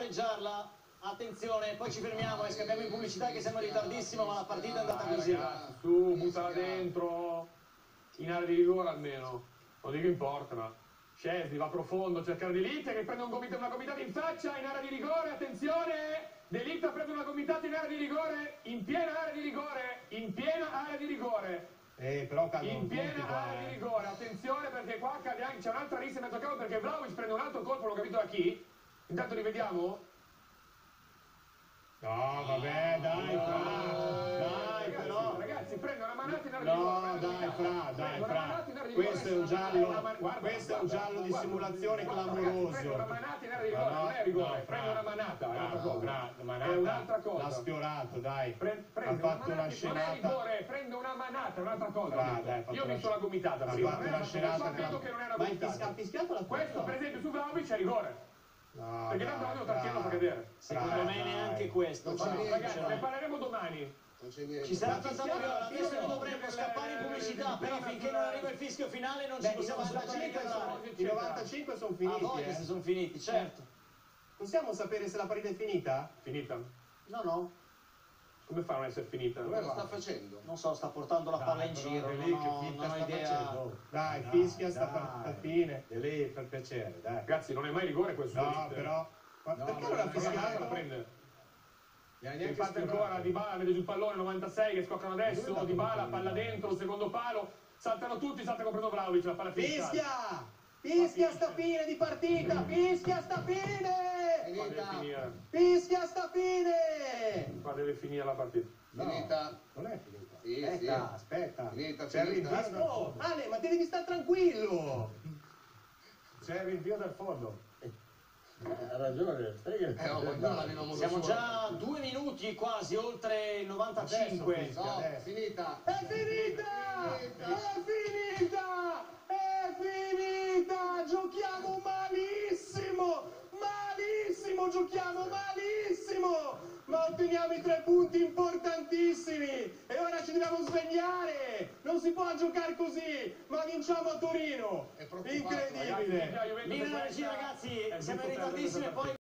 pareggiarla. Attenzione, poi ci fermiamo e scappiamo in pubblicità che siamo in ritardissimo, ma la partita è andata così. Ragazzi, su, buttala dentro, in area di rigore almeno, non dico importa, ma Szczęsny va profondo, cerca De Ligt che prende una gomitata in faccia, in area di rigore, attenzione, De Ligt prende una gomitata in area di rigore, in piena area di rigore, in piena area di rigore. Però In piena area di rigore, attenzione perché qua cade anche, c'è un'altra rissa in mezzo campo perché Vlahovic prende un altro colpo, non ho capito da chi. Intanto rivediamo. No, vabbè, dai, però. Ragazzi, prende una manata in area di rigore. No, dai, Fra. Questo è un giallo di simulazione clamoroso. Prende una manata in area di rigore, non è rigore, prende una manata, è un'altra cosa. È un'altra cosa. L'ha sfiorato, dai. Ha fatto una scenata. Non è rigore, prende una manata, è un'altra cosa. Dai, Io ho visto la gomitata prima. fatto una scenata. Ma credo che non è una Ma gomitata. ha fischiato la Questo, per esempio, su Vlahovic è rigore. No, perché tanto la Tartiano fa cadere. Secondo me neanche questo. Ragazzi, ne parleremo domani. Ci sarà tanta curiosa, adesso non dovremmo scappare in pubblicità, però finché non arriva il fischio finale non ci possiamo assolutamente quedare. I 95 sono A finiti. voglia se sono finiti, certo. Possiamo sapere se la partita è finita? Finita. No. Come fa a non essere finita? Cosa sta facendo? Non so, sta portando la palla in giro, non ho idea. Dai, fischia sta fine. E lì per piacere, dai. Ragazzi, non è mai rigore questo. No, però. Ma perché non l'ha fischiato? La prende. Neanche Infatti ancora Dybala mette giù il pallone, 96 che scoccano adesso, Dybala, palla dentro, secondo palo, saltano tutti, salta comprendo Vlahovic, la palla Fischia! Fischia sta fine di partita! Fischia sta fine! Fischia sta fine! Qua deve finire la partita. Finita. Non è finita. Sì, Aspetta. Finita, C'è il finita. rinvio. Oh, Ale, ma devi stare tranquillo! C'è il rinvio dal fondo. Ha ragione, stai che... Siamo già 2 minuti quasi, oltre il 95. No, finita. È finita! È finita! Giochiamo malissimo! Giochiamo malissimo! Ma otteniamo i 3 punti importantissimi! E ora ci dobbiamo svegliare! Non si può giocare così! Ma vinciamo a Torino! È preoccupato, Incredibile! Linea regia ragazzi, siamo in ritardissimo e poi...